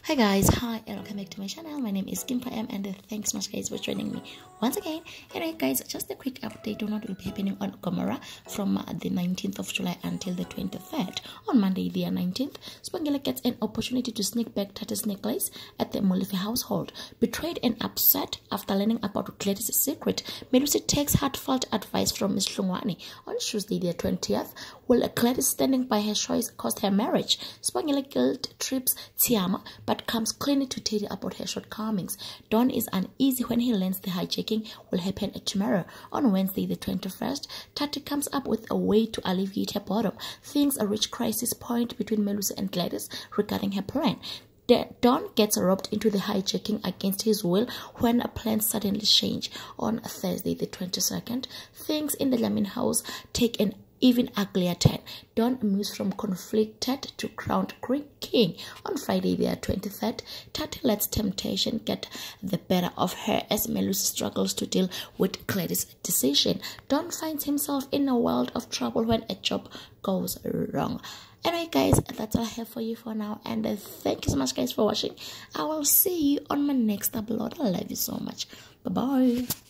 Hi guys, hi and welcome back to my channel. My name is Kimpa M and thanks so much guys for joining me once again. Alright guys, just a quick update on what will be happening on Gomora from the 19th of July until the 23rd. On Monday the 19th, Spongile gets an opportunity to sneak back Tata's necklace at the Molefe household. Betrayed and upset after learning about Gladys' secret, Melusi takes heartfelt advice from Miss Hlongwane. On Tuesday the 20th, will Gladys standing by her choice cost her marriage? Spongile guilt trips Tiama but comes clean to tell you about her shortcomings. Don is uneasy when he learns the hijacking will happen tomorrow. On Wednesday the 21st, Tati comes up with a way to alleviate her boredom. Things reach crisis point between Melusi and Gladys regarding her plan. Don gets robbed into the hijacking against his will when plans suddenly change. On Thursday the 22nd, things in the Lamin house take an even uglier turn. Don moves from conflicted to crowned king. On Friday the 23rd, Tati lets temptation get the better of her as Melusi struggles to deal with Gladys' decision. Don finds himself in a world of trouble when a job goes wrong. Anyway guys, that's all I have for you for now, and thank you so much guys for watching. I will see you on my next upload. I love you so much. Bye bye.